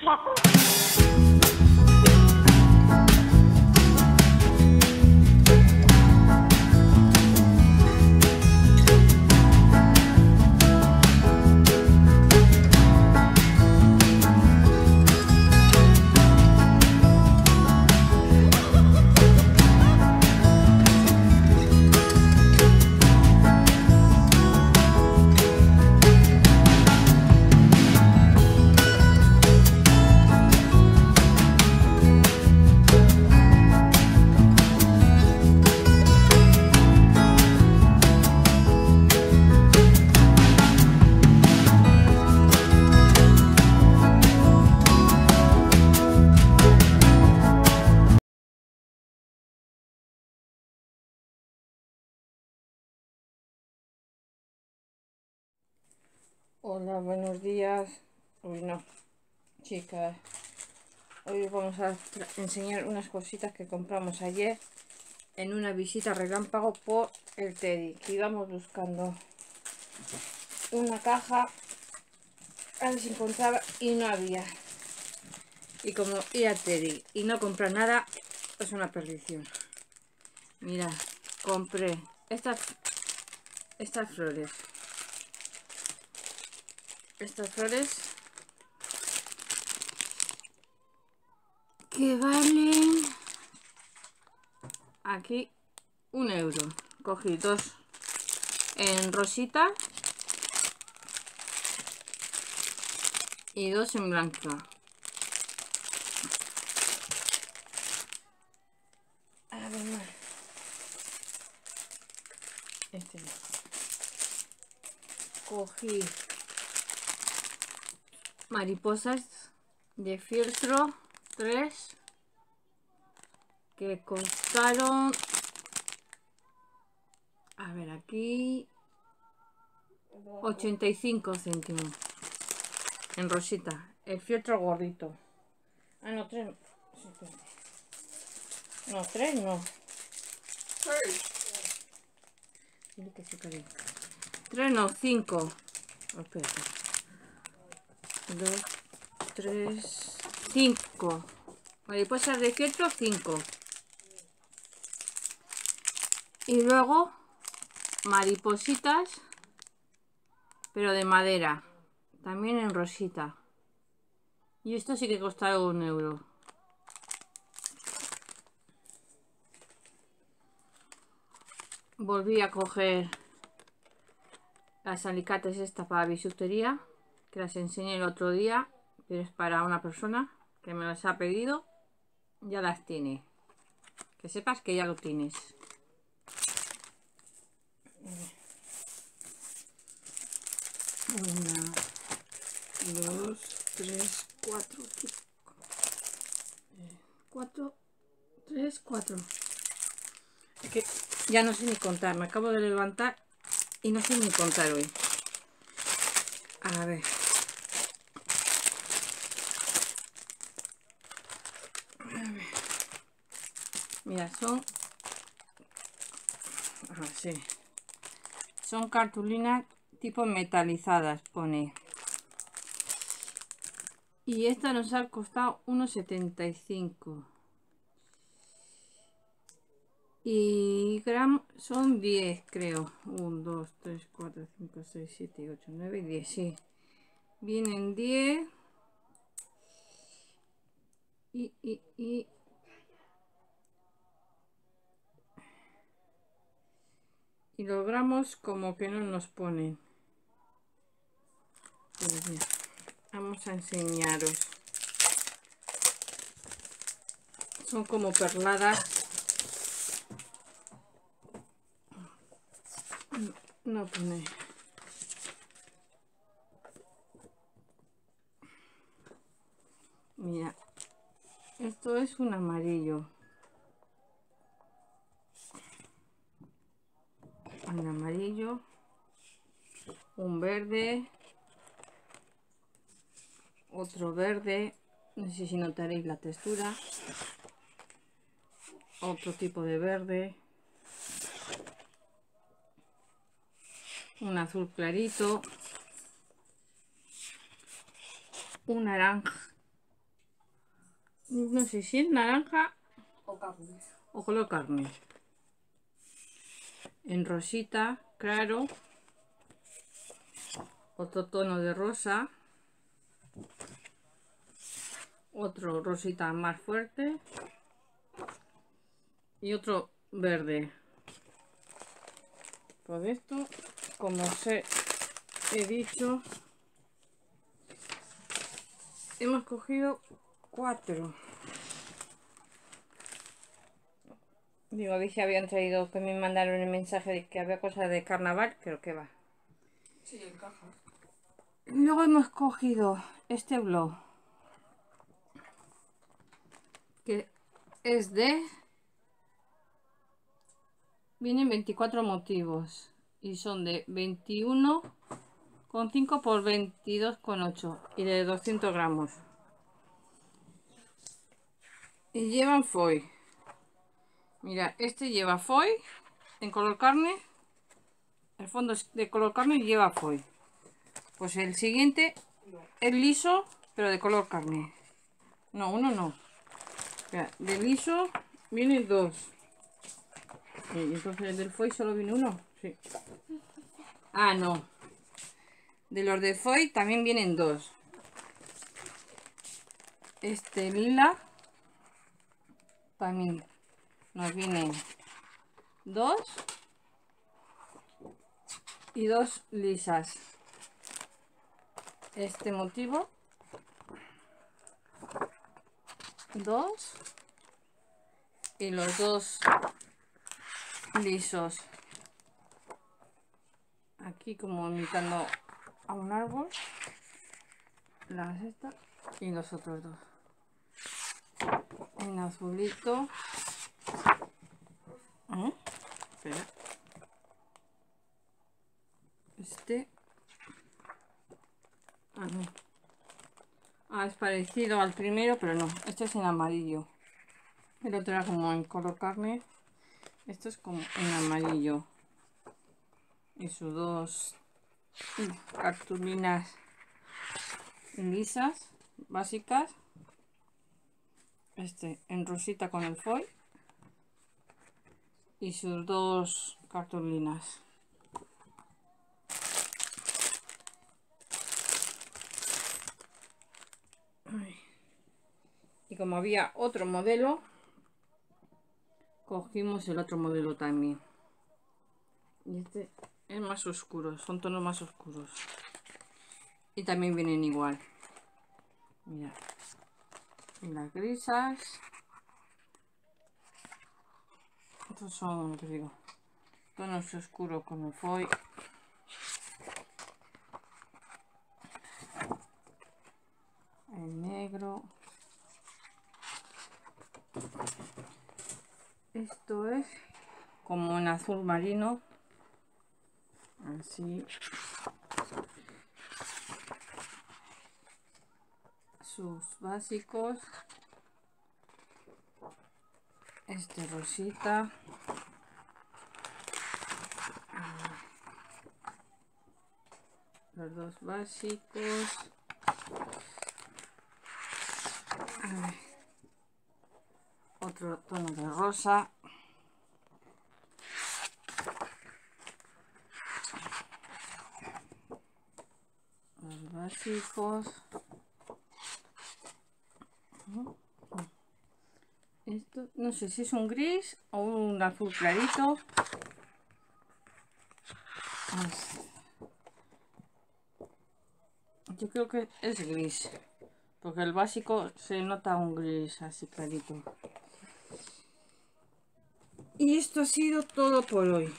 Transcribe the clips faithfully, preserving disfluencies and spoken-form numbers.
Hola, buenos días. Uy, no, chicas. Hoy os vamos a enseñar unas cositas que compramos ayer en una visita relámpago por el Teddy. Que íbamos buscando una caja a ver si encontraba y no había. Y como ir a Teddy y no comprar nada es una perdición. Mira, compré estas, estas flores. Estas flores que valen aquí un euro. Cogí dos en rosita y dos en blanca. Además, este no. Cogí mariposas de fieltro tres que costaron, a ver, aquí ochenta y cinco céntimos en rosita, el fieltro gordito. Ah, no, tres no, tres no tres no, cinco. Espérate. Dos, tres, cinco mariposas de fieltro, cinco. Y luego maripositas, pero de madera, también en rosita. Y esto sí que costaba un euro. Volví a coger las alicates esta para bisutería, que las enseñé el otro día, pero es para una persona que me las ha pedido. Ya las tiene, que sepas que ya lo tienes. Una, dos, tres, cuatro, cinco, cuatro, tres, cuatro. Es que ya no sé ni contar, me acabo de levantar y no sé ni contar hoy. A ver. A ver. Mira, son... Ah, sí. Son cartulinas tipo metalizadas, pone. Y esta nos ha costado uno setenta y cinco. Y gram son diez, creo. uno, dos, tres, cuatro, cinco, seis, siete, ocho, nueve y diez. Sí. Vienen diez. Y, y, y. Y los gramos como que no nos ponen. Pues bien, vamos a enseñaros. Son como perladas. No pone. Mira, esto es un amarillo. Un amarillo. Un verde. Otro verde. No sé si notaréis la textura. Otro tipo de verde. Un azul clarito. Un naranja. no sé si es naranja O carne. o color carne. En rosita, claro. Otro tono de rosa. Otro rosita más fuerte. Y otro verde. Por esto, como os he dicho, hemos cogido cuatro. Digo, dije, habían traído, que me mandaron el mensaje de que había cosas de carnaval, creo que va. Sí, en caja. Luego hemos cogido este blog, que es de... Vienen veinticuatro motivos y son de veintiuno coma cinco por veintidós coma ocho y de doscientos gramos. Y llevan foil. Mira, este lleva foil en color carne. El fondo es de color carne y lleva foil. Pues el siguiente es liso, pero de color carne. No, uno no. Mira, de liso vienen dos. Y entonces el del foil solo viene uno. Sí. Ah, no. De los de foil también vienen dos. Este lila también nos vienen dos y dos lisas. Este motivo, dos y los dos lisos. Aquí como imitando a un árbol, las estas y los otros dos. En azulito. ¿Eh? Espera. Este. Ah, no. Ah, es parecido al primero, pero no. Este es en amarillo. El otro era como en color carne. Esto es como en amarillo. Y sus dos cartulinas lisas, básicas. Este en rosita con el foil. Y sus dos cartulinas. Ay. Y como había otro modelo, cogimos el otro modelo también. Y este es más oscuro, son tonos más oscuros. Y también vienen igual. Mira, las grisas. Estos son, te digo, tonos oscuros con el foil. El negro. Esto es como en azul marino. Así. Sus básicos. Este rosita. Los dos básicos. Otro tono de rosa. Los básicos. Esto no sé si es un gris o un azul clarito. Yo creo que es gris, porque el básico se nota un gris así clarito. Y esto ha sido todo por hoy.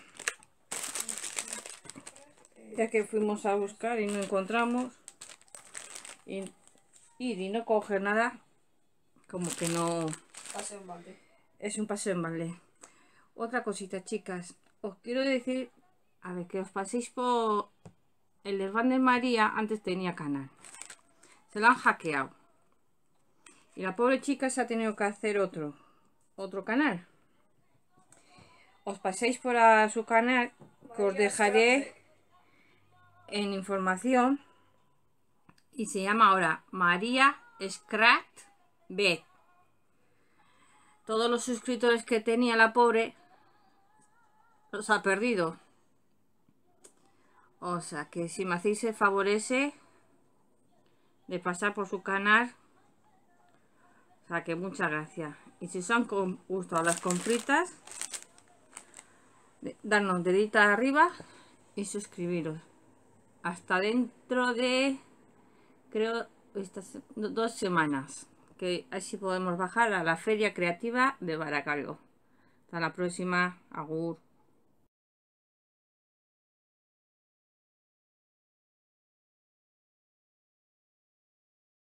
Ya que fuimos a buscar y no encontramos. Y ir y no coger nada, como que no... Paseo en balde. Es un paseo en balde. Otra cosita, chicas. Os quiero decir, a ver, que os paséis por... El Desván de María antes tenía canal. Se lo han hackeado. Y la pobre chica se ha tenido que hacer otro. Otro canal. Os paséis por a su canal, que os dejaré en información. Y se llama ahora María Scrat Ved, todos los suscriptores que tenía la pobre los ha perdido. O sea que si me hacéis el favor ese de pasar por su canal, o sea que muchas gracias. Y si os han gustado las compritas, darnos dedito arriba y suscribiros. Hasta dentro de, creo, estas dos semanas, que así podemos bajar a la Feria Creativa de Baracaldo. Hasta la próxima. Agur.